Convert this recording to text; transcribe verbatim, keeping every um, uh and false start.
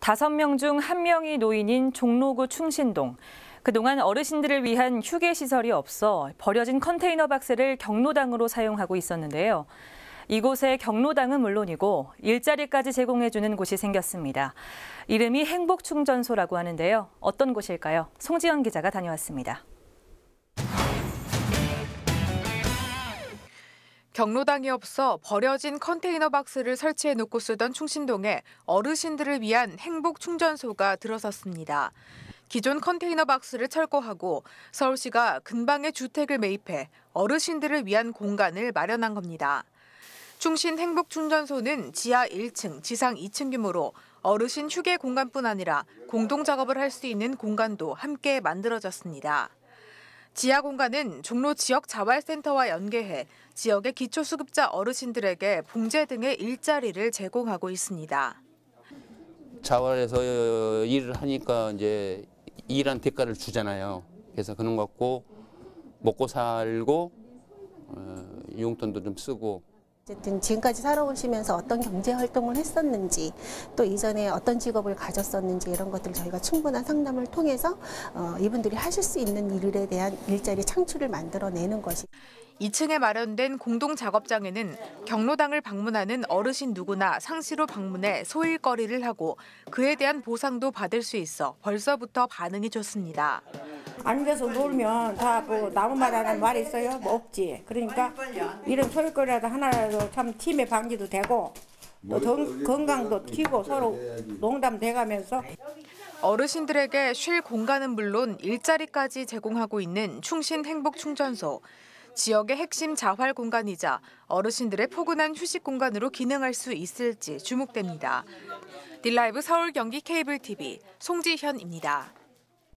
다섯 명 중 한 명이 노인인 종로구 충신동. 그동안 어르신들을 위한 휴게시설이 없어 버려진 컨테이너 박스를 경로당으로 사용하고 있었는데요. 이곳에 경로당은 물론이고 일자리까지 제공해주는 곳이 생겼습니다. 이름이 행복충전소라고 하는데요. 어떤 곳일까요? 송지연 기자가 다녀왔습니다. 경로당이 없어 버려진 컨테이너 박스를 설치해놓고 쓰던 충신동에 어르신들을 위한 행복충전소가 들어섰습니다. 기존 컨테이너 박스를 철거하고 서울시가 근방에 주택을 매입해 어르신들을 위한 공간을 마련한 겁니다. 충신 행복충전소는 지하 일 층, 지상 이 층 규모로 어르신 휴게 공간뿐 아니라 공동 작업을 할 수 있는 공간도 함께 만들어졌습니다. 지하 공간은 종로 지역 자활센터와 연계해 지역의 기초수급자 어르신들에게 봉제 등의 일자리를 제공하고 있습니다. 자활에서 일을 하니까 이제 일한 대가를 주잖아요. 그래서 그런 것 같고 먹고 살고 어, 용돈도 좀 쓰고. 어쨌든 지금까지 살아오시면서 어떤 경제 활동을 했었는지 또 이전에 어떤 직업을 가졌었는지 이런 것들을 저희가 충분한 상담을 통해서 어, 이분들이 하실 수 있는 일에 대한 일자리 창출을 만들어내는 것이. 이 층에 마련된 공동 작업장에는 경로당을 방문하는 어르신 누구나 상시로 방문해 소일거리를 하고 그에 대한 보상도 받을 수 있어 벌써부터 반응이 좋습니다. 앉아서 놀면 다 뭐 나무마다는 말이 있어요? 뭐 없지. 그러니까 이런 소일거리라도 하나라도 참 팀의 방지도 되고 또 건강도 키고 서로 농담돼가면서. 어르신들에게 쉴 공간은 물론 일자리까지 제공하고 있는 충신 행복충전소. 지역의 핵심 자활 공간이자 어르신들의 포근한 휴식 공간으로 기능할 수 있을지 주목됩니다. 딜라이브 서울 경기 케이블 티비 송지현입니다.